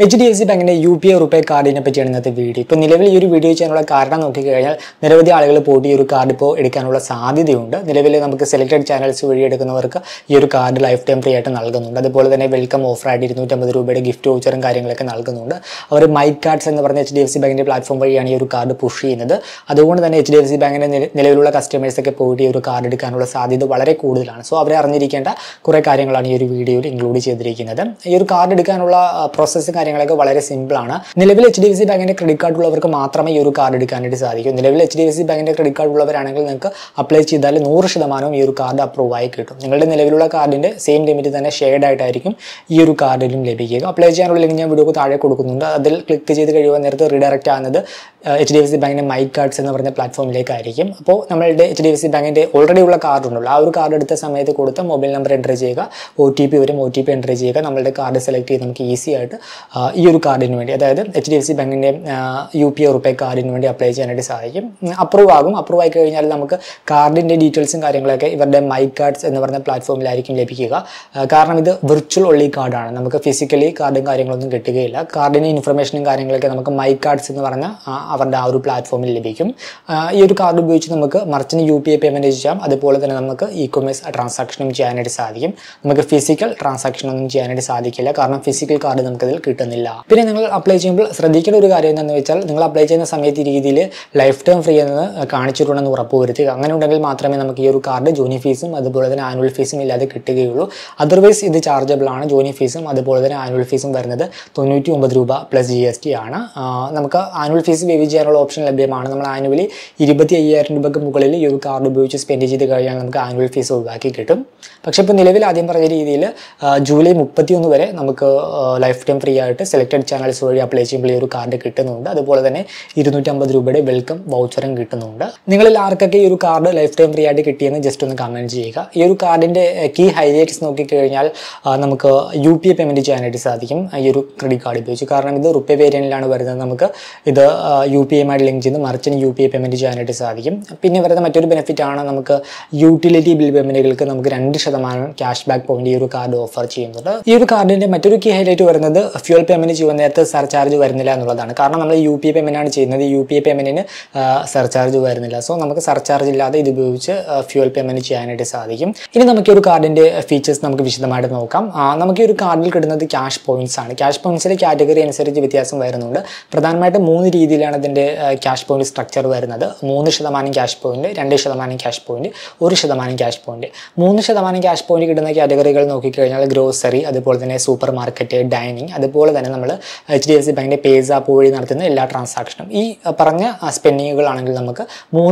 HDFC ബാങ്കിന്റെ UPI RuPay കാർഡിനെ പറ്റിയാണ് ഇന്നത്തെ വീഡിയോ. ഇപ്പോൾ നിലവിൽ ഈ ഒരു വീഡിയോ ചെയ്യാനുള്ള കാരണം നോക്കിക്കഴിഞ്ഞാൽ നിരവധി ആളുകൾ പോയിട്ട് ഈ ഒരു കാർഡ് ഇപ്പോൾ എടുക്കാനുള്ള സാധ്യതയുണ്ട്. നിലവിൽ നമുക്ക് സെലക്ടഡ് ചാനൽസ് വഴി എടുക്കുന്നവർക്ക് ഈ ഒരു കാർഡ് ലൈഫ് ടൈം ഫ്രീ ആയിട്ട് നൽകുന്നുണ്ട്. അതുപോലെ തന്നെ വെൽക്കം ഓഫറായിട്ട് 250 രൂപയുടെ ഗിഫ്റ്റ് വൗച്ചറും കാര്യങ്ങളൊക്കെ നൽകുന്നുണ്ട്. അവർ മൈ കാർഡ്സ് എന്ന് പറഞ്ഞ HDFC ബാങ്കിന്റെ പ്ലാറ്റ്ഫോം വഴിയാണ് ഈ ഒരു കാർഡ് പുഷ് ചെയ്യുന്നത്. അതുകൊണ്ട് തന്നെ HDFC ബാങ്കിന്റെ നിലവിലുള്ള കസ്റ്റമേഴ്സൊക്കെ പോയിട്ട് ഈ ഒരു കാർഡ് എടുക്കാനുള്ള സാധ്യത വളരെ കൂടുതലാണ്. സോ അവരെ അറിഞ്ഞിരിക്കേണ്ട കുറേ കാര്യങ്ങളാണ് ഈ ഒരു വീഡിയോയിൽ ഇൻക്ലൂഡ് ചെയ്തിരിക്കുന്നത്. ഈ ഒരു കാർഡ് എടുക്കാനുള്ള പ്രോസസ്സ് കാര്യങ്ങളൊക്കെ വളരെ സിമ്പിൾ ആണ്. നിലവിൽ HDFC ബാങ്കിന്റെ ക്രെഡിറ്റ് കാർഡ് ഉള്ളവർക്ക് മാത്രമേ ഈ ഒരു കാർഡ് എടുക്കാനായിട്ട് സാധിക്കും. നിലവിൽ HDFC ബാങ്കിന്റെ ക്രെഡിറ്റ് കാർഡ് ഉള്ളവരാണെങ്കിൽ നിങ്ങൾക്ക് അപ്ലൈ ചെയ്താൽ 100% ഈ ഒരു കാർഡ് അപ്രൂവ് ആയി കിട്ടും. നിങ്ങളുടെ നിലവിലുള്ള കാർഡിന്റെ സെയിം ലിമിറ്റ് തന്നെ ഷെയർഡ് ആയിട്ടായിരിക്കും ഈ ഒരു കാർഡിലും ലഭിക്കുക. അപ്ലൈ ചെയ്യാനുള്ള ലിങ്ക് ഞാൻ വീഡിയോക്ക് താഴെ കൊടുക്കുന്നുണ്ട്. അതിൽ ക്ലിക്ക് ചെയ്ത് കഴിയുമ്പോൾ നേരത്തെ റീഡയറക്റ്റ് ആകുന്നത് HDFC ബാങ്കിന്റെ മൈ കാർഡ്സ് എന്ന് പറഞ്ഞ പ്ലാറ്റ്ഫോമിലേക്കായിരിക്കും. അപ്പോൾ നമ്മളുടെ HDFC ബാങ്കിന്റെ ഓൾറെഡി ഉള്ള കാർഡ് ഉണ്ടല്ലോ, ആ ഒരു കാർഡ് എടുത്ത സമയത്ത് കൊടുത്ത മൊബൈൽ നമ്പർ എൻ്റർ ചെയ്യുക, OTP വരും, OTP എൻ്റർ ചെയ്യുക, നമ്മളുടെ കാർഡ് സെലക്ട് ചെയ്ത് നമുക്ക് ഈസി ആയിട്ട് ഈ ഒരു കാർഡിന് വേണ്ടി, അതായത് HDFC ബാങ്കിന്റെ UPI റുപേ കാർഡിന് വേണ്ടി അപ്ലൈ ചെയ്യാനായിട്ട് സാധിക്കും. അപ്രൂവ് ആകും. അപ്രൂവ് ആയി കഴിഞ്ഞാൽ നമുക്ക് കാർഡിന്റെ ഡീറ്റെയിൽസും കാര്യങ്ങളൊക്കെ ഇവരുടെ മൈ കാർഡ്സ് എന്ന് പറഞ്ഞ പ്ലാറ്റ്ഫോമിലായിരിക്കും ലഭിക്കുക. കാരണം ഇത് വിർച്വൽ ഒള്ളി കാർഡാണ്. നമുക്ക് ഫിസിക്കലി കാർഡും കാര്യങ്ങളൊന്നും കിട്ടുകയില്ല. കാർഡിന്റെ ഇൻഫർമേഷനും കാര്യങ്ങളൊക്കെ നമുക്ക് മൈ കാർഡ്സ് എന്ന് പറഞ്ഞ അവരുടെ ആ ഒരു പ്ലാറ്റ്ഫോമിൽ ലഭിക്കും. ഈ ഒരു കാർഡ് ഉപയോഗിച്ച് നമുക്ക് മർച്ചന്റ് UPI പേയ്മെന്റ് ചെയ്യാം. അതുപോലെ തന്നെ നമുക്ക് e-commerce ട്രാൻസാക്ഷനും ചെയ്യാനായിട്ട് സാധിക്കും. നമുക്ക് ഫിസിക്കൽ ട്രാൻസാക്ഷൻ ഒന്നും ചെയ്യാനായിട്ട് സാധിക്കില്ല, കാരണം ഫിസിക്കൽ കാർഡ് നമുക്കതിൽ കിട്ടുന്നില്ല. പിന്നെ നിങ്ങൾ അപ്ലൈ ചെയ്യുമ്പോൾ ശ്രദ്ധിക്കേണ്ട ഒരു കാര്യം എന്താണെന്ന് വെച്ചാൽ, നിങ്ങൾ അപ്ലൈ ചെയ്യുന്ന സമയത്ത് ഈ രീതിയിൽ ലൈഫ് ടൈം ഫ്രീ എന്ന് കാണിച്ചിട്ടുണ്ടെന്ന് ഉറപ്പുവരുത്തുക. അങ്ങനെ ഉണ്ടെങ്കിൽ മാത്രമേ നമുക്ക് ഈ ഒരു കാർഡ് ജോയിനിങ് ഫീസും അതുപോലെ തന്നെ ആനുവൽ ഫീസും ഇല്ലാതെ കിട്ടുകയുള്ളൂ. അതർവൈസ് ഇത് ചാർജബിൾ ആണ്. ജോയിനിങ് ഫീസും അതുപോലെ തന്നെ ആനുവൽ ഫീസും വരുന്നത് 99 രൂപ പ്ലസ് GST ആണ്. നമുക്ക് ആനുവൽ ഫീസ് വേവ് ചെയ്യാനുള്ള ഓപ്ഷൻ ലഭ്യമാണ്. നമ്മൾ ആനുവലി 25,000 രൂപയ്ക്ക് മുകളിൽ ഈ ഒരു കാർഡ് ഉപയോഗിച്ച് സ്പെൻഡ് ചെയ്ത് കഴിഞ്ഞാൽ നമുക്ക് ആനുവൽ ഫീസ് ഒഴിവാക്കി കിട്ടും. പക്ഷേ ഇപ്പോൾ നിലവിൽ ആദ്യം പറഞ്ഞ രീതിയിൽ ജൂലൈ 31 വരെ നമുക്ക് ലൈഫ് ടൈം ഫ്രീ ആയിട്ട് സെലക്ടഡ് ചാനൽസ് വഴി അപ്ലൈ ചെയ്യുമ്പോൾ ഈ ഒരു കാർഡ് കിട്ടുന്നുണ്ട്. അതുപോലെ തന്നെ 250 രൂപയുടെ വെൽക്കം വൗച്ചറും കിട്ടുന്നുണ്ട്. നിങ്ങളിൽ ആർക്കൊക്കെ ഈ ഒരു കാർഡ് ലൈഫ് ടൈം ഫ്രീ ആയിട്ട് കിട്ടിയെന്ന് ജസ്റ്റ് ഒന്ന് കമൻറ്റ് ചെയ്യുക. ഈ ഒരു കാർഡിൻ്റെ കീ ഹൈലൈറ്റ്സ് നോക്കിക്കഴിഞ്ഞാൽ നമുക്ക് UPI പേയ്മെൻറ്റ് ചെയ്യാനായിട്ട് സാധിക്കും ഈ ഒരു ക്രെഡിറ്റ് കാർഡ് ഉപയോഗിച്ച്. കാരണം ഇത് റുപേ വേരിയൻറ്റിലാണ് വരുന്നത്. നമുക്ക് ഇത് UPIയുമായിട്ട് ലിങ്ക് ചെയ്ത് മർച്ചന്റ് UPI പേയ്മെൻറ്റ് ചെയ്യാനായിട്ട് സാധിക്കും. പിന്നെ വരുന്ന മറ്റൊരു ബെനിഫിറ്റ് ആണ്, നമുക്ക് യൂട്ടിലിറ്റി ബിൽ പേയ്മെൻറ്റുകൾക്ക് നമുക്ക് 2% ക്യാഷ് ബാക്ക് പോയിന്റ് ഈ ഒരു കാർഡ് ഓഫർ ചെയ്യുന്നുണ്ട്. ഈ ഒരു കാർഡിൻ്റെ മറ്റൊരു കീ ഹൈലൈറ്റ് വരുന്നത് ഫ്യൂൽ പേയ്മെൻറ്റ് ചെയ്യുന്ന നേരത്തെ സർചാർജ് വരുന്നില്ല എന്നുള്ളതാണ്. കാരണം നമ്മൾ UPI പേയ്മെൻ്റ് ആണ് ചെയ്യുന്നത്. UPI പേയ്മെൻറ്റിന് സർചാർജ് വരുന്നില്ല. സോ നമുക്ക് സർചാർജ് ഇല്ലാതെ ഇത് ഉപയോഗിച്ച് ഫ്യൂൽ പേയ്മെൻറ്റ് ചെയ്യാനായിട്ട് സാധിക്കും. ഇനി നമുക്ക് ഈ ഒരു കാർഡിൻ്റെ ഫീച്ചേഴ്സ് നമുക്ക് വിശദമായിട്ട് നോക്കാം. നമുക്ക് ഈ ഒരു കാർഡിൽ കിട്ടുന്നത് ക്യാഷ് പോയിന്റ്സ് ആണ്. ക്യാഷ് പോയിന്റ്സിലെ കാറ്റഗറി അനുസരിച്ച് വ്യത്യാസം വരുന്നുണ്ട്. പ്രധാനമായിട്ട് 3 രീതിയിലാണ് ഇതിൻ്റെ ക്യാഷ് പോയിന്റ് സ്ട്രക്ചർ വരുന്നത്. 3% cash point, 2% cash point, 1% cash point. 3% cash point കിട്ടുന്ന കാറ്റഗറികൾ നോക്കിക്കഴിഞ്ഞാൽ ഗ്രോസറി, അതുപോലെ തന്നെ സൂപ്പർ മാർക്കറ്റ്, ഡൈനിങ്, അതുപോലെ തന്നെ നമ്മൾ HDFC ബാങ്കിൻ്റെ പേസ് ആപ്പ് വഴി നടത്തുന്ന എല്ലാ ട്രാൻസാക്ഷനും, ഈ പറഞ്ഞ സ്പെൻഡിങ്ങുകളാണെങ്കിൽ നമുക്ക്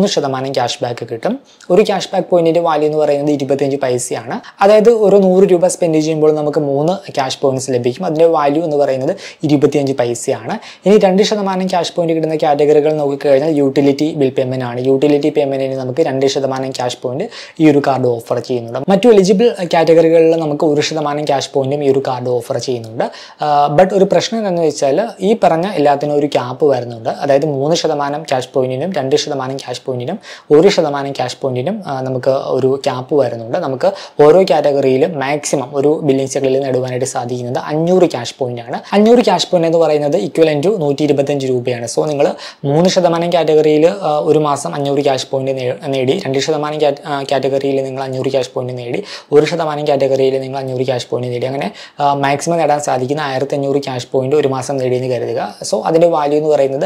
3% ക്യാഷ് ബാക്ക് കിട്ടും. ഒരു ക്യാഷ് ബാക്ക് പോയിന്റിൻ്റെ വാല്യൂ എന്ന് പറയുന്നത് 25 പൈസയാണ്. അതായത് ഒരു 100 രൂപ സ്പെൻഡ് ചെയ്യുമ്പോൾ നമുക്ക് 3 ക്യാഷ് പോയിന്റ്സ് ലഭിക്കും. അതിൻ്റെ വാല്യൂ എന്ന് പറയുന്നത് 25 പൈസയാണ്. ഇനി 2% ക്യാഷ് പോയിന്റ് കിട്ടുന്ന കാറ്റഗറികൾ നോക്കിക്കഴിഞ്ഞാൽ യൂട്ടിലിറ്റി ബിൽ പേയ്മെന്റ് ആണ്. യൂട്ടിലിറ്റി പേയ്മെന്റിന് നമുക്ക് 2% ക്യാഷ് പോയിന്റ് ഈ ഒരു കാർഡ് ഓഫർ ചെയ്യുന്നുണ്ട്. മറ്റു എലിജിബിൾ കാറ്റഗറികളിൽ നമുക്ക് 1% ക്യാഷ് പോയിന്റും ഈ ഒരു കാർഡ് ഓഫർ ചെയ്യുന്നുണ്ട്. ബട്ട് ഒരു പ്രശ്നം എന്താണെന്ന് വെച്ചാൽ, ഈ പറഞ്ഞ എല്ലാത്തിനും ഒരു ക്യാപ്പ് വരുന്നുണ്ട്. അതായത് 3% ക്യാഷ് പോയിന്റിനും 2% ക്യാഷ് പോയിന്റിനും 1% ക്യാഷ് പോയിന്റിനും നമുക്ക് ഒരു ക്യാപ്പ് വരുന്നുണ്ട്. നമുക്ക് ഓരോ കാറ്റഗറിയിലും മാക്സിമം ഒരു ബില്ലിംഗ് സൈക്കിളിൽ നേടുവാനായിട്ട് സാധിക്കുന്നത് 500 ക്യാഷ് പോയിന്റ് ആണ്. 500 ക്യാഷ് പോയിന്റ് എന്ന് പറയുന്നത് ഇക്വലന്റ് ടു 125 രൂപയാണ്. സോ നിങ്ങൾ 3% കാറ്റഗറിയിൽ ഒരു മാസം 500 ക്യാഷ് പോയിന്റ് നേടി, 2% കാറ്റഗറിയിൽ നിങ്ങൾ 500 ക്യാഷ് പോയിന്റ് നേടി, 1% കാറ്റഗറിയിൽ നിങ്ങൾ 500 ക്യാഷ് പോയിന്റ് നേടി, അങ്ങനെ മാക്സിമം നേടാൻ സാധിക്കുന്ന 1500 ക്യാഷ് പോയിന്റ് ഒരു മാസം നേടിയെന്ന് കരുതുക. സോ അതിൻ്റെ വാല്യൂ എന്ന് പറയുന്നത്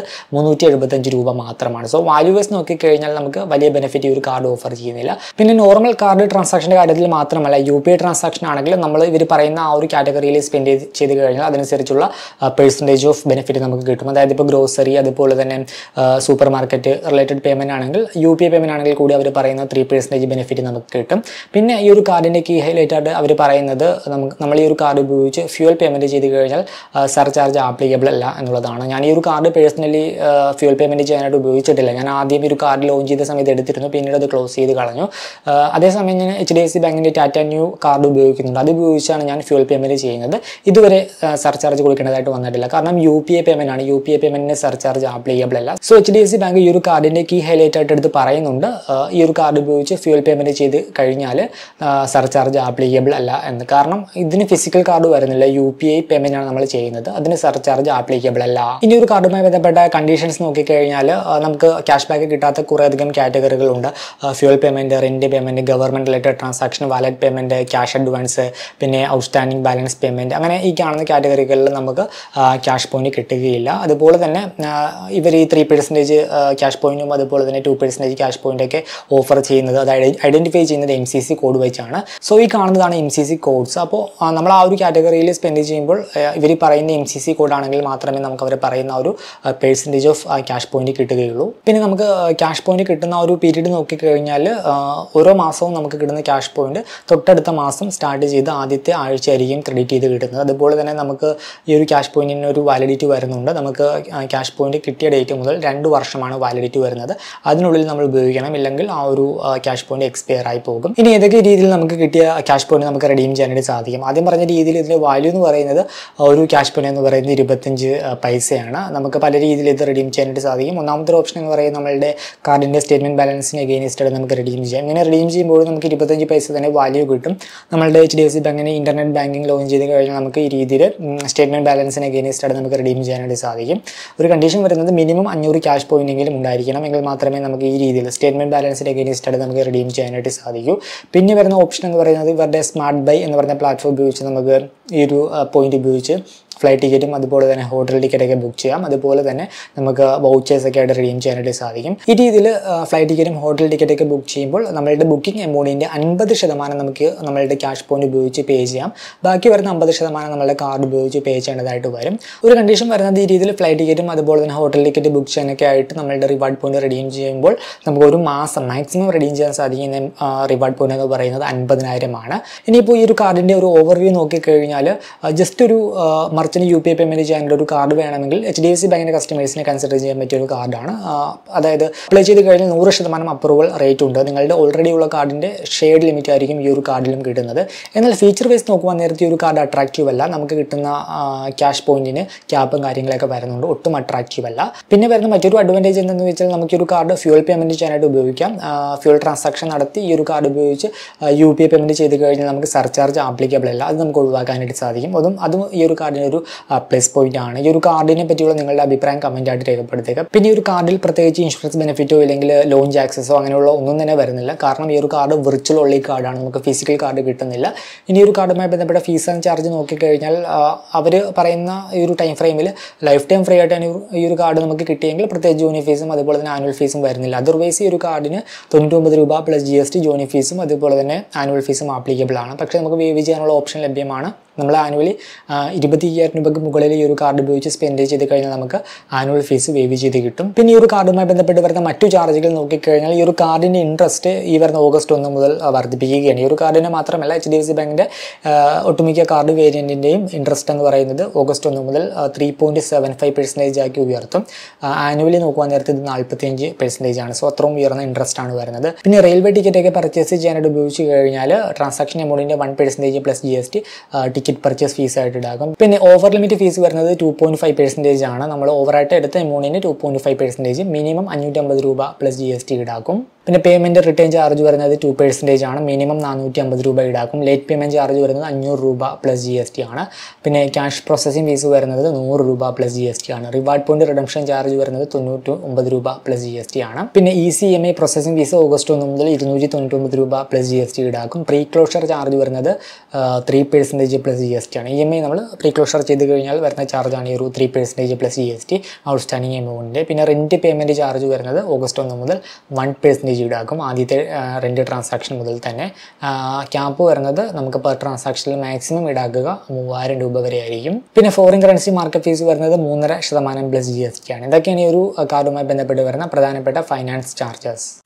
375 രൂപ മാത്രമാണ്. സോ വാല്യൂ വൈസ് നോക്കിക്കഴിഞ്ഞാൽ നമുക്ക് വലിയ ബെനിഫിറ്റ് ഈ ഒരു കാർഡ് ഓഫർ ചെയ്യുന്നില്ല. പിന്നെ നോർമൽ കാർഡ് ട്രാൻസാക്ഷൻ്റെ കാര്യത്തിൽ മാത്രമല്ല, UPI ട്രാൻസാക്ഷൻ ആണെങ്കിലും നമ്മൾ ഇവർ പറയുന്ന ആ ഒരു കാറ്റഗറിയിൽ സ്പെൻഡ് ചെയ്ത് കഴിഞ്ഞാൽ അതനുസരിച്ചുള്ള പെർസെൻറ്റേജ് ഓഫ് ബെനിഫിറ്റ് നമുക്ക് കിട്ടും. അതായത് ഇപ്പോൾ ഗ്രോസറി, അതുപോലെ തന്നെ സൂപ്പർ മാർക്കറ്റ് റിലേറ്റഡ് പേയ്മെൻറ്റ് ആണെങ്കിൽ, UPI പേയ്മെൻറ്റ് ആണെങ്കിൽ കൂടി അവർ പറയുന്ന 3% ബെനിഫിറ്റ് നമുക്ക് കിട്ടും. പിന്നെ ഈ ഒരു കാർഡിൻ്റെ കീ ഹൈലൈറ്റ് ആയിട്ട് അവർ പറയുന്നത്, നമ്മൾ ഈ ഒരു കാർഡ് ഉപയോഗിച്ച് ഫ്യൂൽ പേയ്മെൻറ്റ് ചെയ്ത് കഴിഞ്ഞാൽ സർചാർജ് ആപ്ലിക്കബിൾ അല്ല എന്നുള്ളതാണ്. ഞാൻ ഈ ഒരു കാർഡ് പേഴ്സണലി ഫ്യൂൽ പേയ്മെൻറ്റ് ചെയ്യാനായിട്ട് ഉപയോഗിച്ചിട്ടില്ല. ഞാൻ ആദ്യം ഈ ഒരു കാർഡ് ലോഞ്ച് ചെയ്ത സമയത്ത് എടുത്തിരുന്നു, പിന്നീട് അത് ക്ലോസ് ചെയ്ത് കളഞ്ഞു. അതേസമയം ഞാൻ HDFC ബാങ്കിൻ്റെ ടാറ്റ ന്യൂ കാർഡ് ഉപയോഗിക്കുന്നുണ്ട്. അത് ഉപയോഗിച്ചാണ് ഞാൻ ഫ്യൂൽ പേയ്മെൻറ്റ് ചെയ്യുന്നത്. ഇതുവരെ സർചാർജ് കൊടുക്കേണ്ടതായിട്ട് വന്നിട്ടില്ല. കാരണം UPI പേയ്മെൻറ്റ് ആണ്. UPI പേയ്മെൻറ്റിന് സർചാർജ് ആപ്ലിക്കബിൾ അല്ല. സോ HDFC ബാങ്ക് ഈ ഒരു കാർഡിൻ്റെ കീ ഹൈലൈറ്റ് ആയിട്ട് എടുത്ത് പറയുന്നുണ്ട്, ഈ ഒരു കാർഡ് ഉപയോഗിച്ച് ഫ്യൂൽ പേയ്മെൻറ്റ് ചെയ്ത് കഴിഞ്ഞാൽ സർചാർജ് ആപ്ലിക്കബിൾ അല്ല എന്ന്. കാരണം ഇതിന് ഫിസിക്കൽ കാർഡ് വരുന്നില്ല, UPI പേയ്മെൻ്റ് ആണ് നമ്മൾ ചെയ്യുന്നത്, അതിന് സർചാർജ് ആപ്ലിക്കബിൾ അല്ല. ഇനി ഒരു കാർഡുമായി ബന്ധപ്പെട്ട കണ്ടീഷൻസ് നോക്കിക്കഴിഞ്ഞാൽ നമുക്ക് ക്യാഷ് ബാക്ക് കിട്ടാത്ത കുറേയധികം കാറ്റഗറികളുണ്ട്. Fuel payment, rent payment, government related transaction, wallet payment, cash advance, പിന്നെ ഔട്ട്സ്റ്റാൻഡിംഗ് ബാലൻസ് പേയ്മെൻറ്റ്, അങ്ങനെ ഈ കാണുന്ന കാറ്റഗറികളിൽ നമുക്ക് ക്യാഷ് പോയിന്റ് കിട്ടുകയില്ല. അതുപോലെ തന്നെ ഇവർ ഈ 3% ക്യാഷ് പോയിന്റും അതുപോലെ തന്നെ 2% ക്യാഷ് പോയിൻ്റൊക്കെ ഓഫർ ചെയ്യുന്നത്, അത് ഐഡൻറ്റിഫൈ ചെയ്യുന്നത് MCC കോഡ് വെച്ചാണ്. സോ ഈ കാണുന്നതാണ് MCC കോഡ്സ്. അപ്പോൾ നമ്മൾ ആ ഒരു കാറ്റഗറിയിൽ സ്പെൻഡ് ചെയ്യുമ്പോൾ ഇവർ പറയുന്ന MCC കോഡാണെങ്കിൽ മാത്രമേ നമുക്ക് അവർ പറയുന്ന ഒരു പെർസെൻറ്റേജ് ഓഫ് ക്യാഷ് പോയിന്റ് കിട്ടുകയുള്ളൂ. പിന്നെ നമുക്ക് ക്യാഷ് പോയിന്റ് കിട്ടുന്ന ഒരു പീരീഡ് നോക്കിക്കഴിഞ്ഞാൽ ഓരോ മാസവും നമുക്ക് കിട്ടുന്ന ക്യാഷ് പോയിന്റ് തൊട്ടടുത്ത മാസം സ്റ്റാർട്ട് ചെയ്ത് ആദ്യത്തെ ആഴ്ചയായിരിക്കും ക്രെഡിറ്റ് ചെയ്ത് കിട്ടുന്നത്. അതുപോലെ തന്നെ നമുക്ക് ഈ ഒരു ക്യാഷ് പോയിന്റിന് ഒരു വാലിഡിറ്റി വരുന്നുണ്ട്. നമുക്ക് ക്യാഷ് പോയിന്റ് കിട്ടിയ ഡേറ്റ് മുതൽ 2 വർഷമാണ് വാലിഡിറ്റി വരുന്നത്. അതിനുള്ളിൽ നമ്മൾ ഉപയോഗിക്കണം, ഇല്ലെങ്കിൽ ആ ഒരു ക്യാഷ് പോയിന്റ് എക്സ്പയർ ആയി പോകും. ഇനി ഏതൊക്കെ രീതിയിൽ നമുക്ക് കിട്ടിയ ക്യാഷ് പോയിന്റ് നമുക്ക് റെഡീം ചെയ്യാനായിട്ട് സാധിക്കും? ആദ്യം പറഞ്ഞ രീതിയിൽ ഇതിൻ്റെ വാല്യൂ എന്ന് പറയുന്നത് ഒരു ക്യാഷ് പോയിന്റ് എന്ന് പറയുന്നത് 25 പൈസയാണ്. നമുക്ക് പല രീതിയിൽ ഇത് റെഡീം ചെയ്യാനായിട്ട് സാധിക്കും. ഒന്നാമത്തെ ഓപ്ഷൻ എന്ന് പറയുന്നത് നമ്മളുടെ കാർഡിൻ്റെ സ്റ്റേറ്റ്മെൻറ്റ് ബാലൻസിന് എഗെയിൻസ്റ്റ് നമുക്ക് റെഡീം ചെയ്യാം. ഇങ്ങനെ റെഡീം ചെയ്യുമ്പോൾ നമുക്ക് 25 പൈസ തന്നെ വാല്യൂ കിട്ടും. നമ്മളുടെ HDFC ബാങ്കിന് ഇൻ്റർനെറ്റ് ബാങ്കിങ് ലോഗിൻ ചെയ്ത് കഴിഞ്ഞാൽ നമുക്ക് ഈ രീതിയിൽ സ്റ്റേറ്റ്മെൻറ്റ് ബാലൻസിന് എഗെയിൻസ്റ്റ് നമുക്ക് റെഡീം ചെയ്യാനായിട്ട് സാധിക്കും. ഒരു കണ്ടീഷൻ വരുന്നത് മിനിമം 500 ക്യാഷ് പോയിന്റെങ്കിലും ഉണ്ടായിരിക്കണം, എങ്കിൽ മാത്രമേ നമുക്ക് ഈ രീതിയിൽ സ്റ്റേറ്റ്മെൻറ്റ് ബാലൻസിന് എഗെയിൻസ്റ്റ് നമുക്ക് റെഡീം ചെയ്യാനായിട്ട് സാധിക്കൂ. പിന്നെ വരുന്ന ഓപ്ഷൻ എന്ന് പറയുന്നത് ഇവരുടെ സ്മാർട്ട് ബൈ എന്ന് പറഞ്ഞ പ്ലാറ്റ്ഫോം ഉപയോഗിച്ച് നമുക്ക് ഈ ഒരു പോയിന്റ് ഉപയോഗിച്ച് ഫ്ലൈറ്റ് ടിക്കറ്റും അതുപോലെ തന്നെ ഹോട്ടൽ ടിക്കറ്റൊക്കെ ബുക്ക് ചെയ്യാം. അതുപോലെ തന്നെ നമുക്ക് വൗച്ചേഴ്സൊക്കെ ആയിട്ട് റെഡീം ചെയ്യാനായിട്ട് സാധിക്കും. ഈ രീതിയിൽ ഫ്ലൈറ്റ് ടിക്കറ്റും ഹോട്ടൽ ടിക്കറ്റൊക്കെ ബുക്ക് ചെയ്യുമ്പോൾ നമ്മളുടെ ബുക്കിംഗ് എമൗണ്ടിൻ്റെ 50% നമുക്ക് നമ്മളുടെ ക്യാഷ് പോയിന്റ് ഉപയോഗിച്ച് പേ ചെയ്യാം. ബാക്കി വരുന്ന 50% നമ്മളുടെ കാർഡ് ഉപയോഗിച്ച് പേ ചെയ്യേണ്ടതായിട്ട് വരും. ഒരു കണ്ടീഷൻ വരുന്നത് ഈ രീതിയിൽ ഫ്ലൈറ്റ് ടിക്കറ്റും അതുപോലെ തന്നെ ഹോട്ടൽ ടിക്കറ്റ് ബുക്ക് ചെയ്യാനൊക്കെ ആയിട്ട് നമ്മളുടെ റിവാർഡ് പോയിന്റ് റെഡീം ചെയ്യുമ്പോൾ നമുക്ക് ഒരു മാസം മാക്സിമം റെഡീം ചെയ്യാൻ സാധിക്കുന്ന റിവാർഡ് പോയിന്റ് എന്ന് പറയുന്നത് 50,000 ആണ്. ഇനിയിപ്പോൾ ഈ ഒരു കാർഡിൻ്റെ ഒരു ഓവർവ്യൂ നോക്കിക്കഴിഞ്ഞാൽ ജസ്റ്റ് ഒരു മർച്ചൻ്റ് UPI പേയ്മെൻറ്റ് ചെയ്യാനുള്ള ഒരു കാർഡ് വേണമെങ്കിൽ HDFC ബാങ്കിൻ്റെ കസ്റ്റമേഴ്സിനെ കൺസിഡർ ചെയ്യാൻ പറ്റിയ ഒരു കാർഡാണ്. അതായത് അപ്ലൈ ചെയ്ത് കഴിഞ്ഞാൽ 100% അപ്രൂവൽ റേറ്റ് ഉണ്ട്. നിങ്ങളുടെ ഓൾറെഡി ഉള്ള കാർഡിൻ്റെ ഷെയർഡ് ലിമിറ്റ് ആയിരിക്കും ഈ ഒരു കാർഡിലും കിട്ടുന്നത്. എന്നാൽ ഫീച്ചർ വൈസ് നോക്കുമ്പോൾ നേരത്തെ ഈ ഒരു കാർഡ് അട്രാക്റ്റീവ് അല്ല. നമുക്ക് കിട്ടുന്ന ക്യാഷ് പോയിന്റിന് ക്യാപ്പും കാര്യങ്ങളൊക്കെ വരുന്നുണ്ട്, ഒട്ടും അട്രാക്റ്റീവ് അല്ല. പിന്നെ വരുന്ന മറ്റൊരു അഡ്വാൻറ്റേജ് എന്തെന്ന് വെച്ചാൽ നമുക്ക് ഈ ഒരു കാർഡ് ഫ്യൂൽ പേയ്മെൻറ്റ് ചെയ്യാനായിട്ട് ഉപയോഗിക്കാം. ഫ്യൂൽ ട്രാൻസാക്ഷൻ നടത്തി ഈ ഒരു കാർഡ് ഉപയോഗിച്ച് UPI പേയ്മെൻറ്റ് ചെയ്ത് കഴിഞ്ഞാൽ നമുക്ക് സർചാർജ് ആപ്ലിക്കബിൾ അല്ല, അത് നമുക്ക് ഒഴിവാക്കാനായിട്ട് സാധിക്കും. അതും ഈ ഒരു കാർഡിന് ഒരു പ്ലസ് പോയിന്റ് ആണ്. ഈ ഒരു കാർഡിനെ പറ്റിയുള്ള നിങ്ങളുടെ അഭിപ്രായം കമന്റ് ആയിട്ട് രേഖപ്പെടുത്തുക. പിന്നെ ഈ ഒരു കാർഡിൽ പ്രത്യേകിച്ച് ഇൻഷുറൻസ് ബെനിഫിറ്റോ ഇല്ലെങ്കിൽ ലോഞ്ച് ആക്സസോ അങ്ങനെയുള്ള ഒന്നും തന്നെ വരുന്നില്ല. കാരണം ഈ ഒരു കാർഡ് വിർച്വൽ ഓൺലി കാർഡാണ്, നമുക്ക് ഫിസിക്കൽ കാർഡ് കിട്ടുന്നില്ല. ഇനി ഒരു കാർഡുമായി ബന്ധപ്പെട്ട ഫീസ് ആൻഡ് ചാർജ് നോക്കിക്കഴിഞ്ഞാൽ അവർ പറയുന്ന ഈ ഒരു ടൈം ഫ്രെയിമിൽ ലൈഫ് ടൈം ഫ്രീ ആയിട്ടാണ് ഈ ഒരു കാർഡ് നമുക്ക് കിട്ടിയെങ്കിൽ പ്രത്യേകിച്ച് ജോയിനി ഫീസും അതുപോലെ തന്നെ ആനുവൽ ഫീസും വരുന്നില്ല. അതർവൈസ് ഈ ഒരു കാർഡിന് 99 രൂപ പ്ലസ് GST ജോയിനി ഫീസും അതുപോലെ തന്നെ ആനുവൽ ഫീസും ആപ്ലിക്കബിൾ ആണ്. പക്ഷേ നമുക്ക് വേവ് ചെയ്യാനുള്ള ഓപ്ഷൻ ലഭ്യമാണ്. നമ്മൾ ആനുവലി 25,000 രൂപയ്ക്ക് മുകളിൽ ഈ ഒരു കാർഡ് ഉപയോഗിച്ച് സ്പെൻഡ് ചെയ്ത് കഴിഞ്ഞാൽ നമുക്ക് ആനുവൽ ഫീസ് വേവ് ചെയ്ത് കിട്ടും. പിന്നെ ഈ ഒരു കാർഡുമായി ബന്ധപ്പെട്ട് വരുന്ന മറ്റു ചാർജുകൾ നോക്കിക്കഴിഞ്ഞാൽ ഈ ഒരു കാർഡിൻ്റെ ഇൻട്രസ്റ്റ് ഈ വരുന്ന ഓഗസ്റ്റ് 1 മുതൽ വർദ്ധിപ്പിക്കുകയാണ്. ഈ ഒരു കാർഡിന് മാത്രമല്ല HDFC ബാങ്കിൻ്റെ ഒട്ടുമിക്ക കാർഡ് വേരിയൻറ്റിൻ്റെയും ഇൻട്രസ്റ്റ് എന്ന് പറയുന്നത് ഓഗസ്റ്റ് 1 മുതൽ 3.75% ആക്കി ഉയർത്തും. ആനുവലി നോക്കുവാൻ നേരത്തെ ഇത് 45% ആണ്. സോ അത്രയും ഉയർന്ന ഇൻട്രസ്റ്റ് ആണ് വരുന്നത്. പിന്നെ റെയിൽവേ ടിക്കറ്റൊക്കെ പർച്ചേസ് ചെയ്യാനായിട്ട് ഉപയോഗിച്ച് കഴിഞ്ഞാൽ ട്രാൻസാക്ഷൻ എമൗണ്ടിൻ്റെ 1% plus GST ticket purchase fees ആയിട്ട് ഇടാകും. പിന്നെ ഓവർ ലിമിറ്റ് ഫീസ് വരുന്നത് 2.5% ആണ്. നമ്മൾ ഓവറായിട്ട് എടുത്ത എമൗണ്ടിന് 2.5%, മിനിമം 550 രൂപ പ്ലസ് GST ഈടാക്കും. പിന്നെ പേയ്മെൻറ്റ് റിട്ടേൺ ചാർജ് വരുന്നത് 2% ആണ്, മിനിമം 450 രൂപ ഈടാക്കും. ലേറ്റ് പേയ്മെൻറ്റ് ചാർജ് വരുന്നത് 500 രൂപ പ്ലസ് GST ആണ്. പിന്നെ ക്യാഷ് പ്രോസസ്സിംഗ് ഫീസ് വരുന്നത് 100 രൂപ പ്ലസ് GST ആണ്. റിവാർഡ് പോയിന്റ് റിഡംഷൻ ചാർജ് വരുന്നത് 99 രൂപ പ്ലസ് GST ആണ്. പിന്നെ ECMI പ്രോസസ്സിംഗ് ഫീസ് ഓഗസ്റ്റ് 1 മുതൽ 299 രൂപ പ്ലസ് GST ഈടാക്കും. പ്രീ ക്ലോഷർ ചാർജ് വരുന്നത് 3% പ്ലസ് GST ആണ്. EMI നമ്മൾ പ്രീ ക്ലോഷർ ചെയ്ത് കഴിഞ്ഞാൽ വരുന്ന ചാർജാണ് ഈ ഒരു 3% പ്ലസ് GST ഔട്ട്സ്റ്റാൻഡിംഗ് എമൗണ്ടിൻ്റെ. പിന്നെ റെൻറ്റ് പേയ്മെൻറ്റ് ചാർജ് വരുന്നത് ഓഗസ്റ്റ് 1 മുതൽ 1% ഈടാക്കും. ആദ്യത്തെ റെൻറ്റ് ട്രാൻസാക്ഷൻ മുതൽ തന്നെ. ക്യാപ്പ് വരുന്നത് നമുക്ക് പെർ ട്രാൻസാക്ഷനിൽ മാക്സിമം ഈടാക്കുക 3000 രൂപ വരെ ആയിരിക്കും. പിന്നെ ഫോറിൻ കറൻസി മാർക്കറ്റ് ഫീസ് വരുന്നത് 3.5% പ്ലസ് GST ആണ്. ഇതൊക്കെയാണ് ഈ ഒരു കാർഡുമായി ബന്ധപ്പെട്ട് വരുന്ന പ്രധാനപ്പെട്ട ഫൈനാൻസ് ചാർജസ്.